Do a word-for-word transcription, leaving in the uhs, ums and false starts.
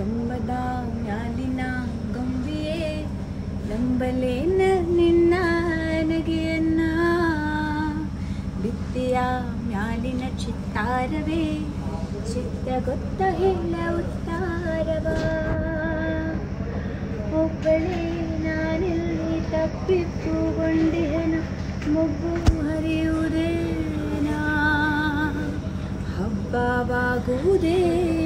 ಕಂಬದ ಮ್ಯಾಲಿನ ಗೊಂಬಿಯೇ ನಂಬಲೇನ ನಿನ್ನ ನಗೆಯನ್ನ ಬಿತ್ತಿಯ ಮ್ಯಾಲಿನ ಚಿತ್ತಾರವೇ ಚಿತ್ತ ಗೊತ್ತ ಹೇಳ ಉತ್ತಾರವ ಒಬ್ಬಳೇ ನಾನೆಲ್ಲಿ ತಪ್ಪಿಟ್ಟುಕೊಂಡಿಹೆನು ಮೊಗ್ಗು ಹರಿಯುವುದೇನಾ ಹಬ್ಬವಾಗುವುದೇ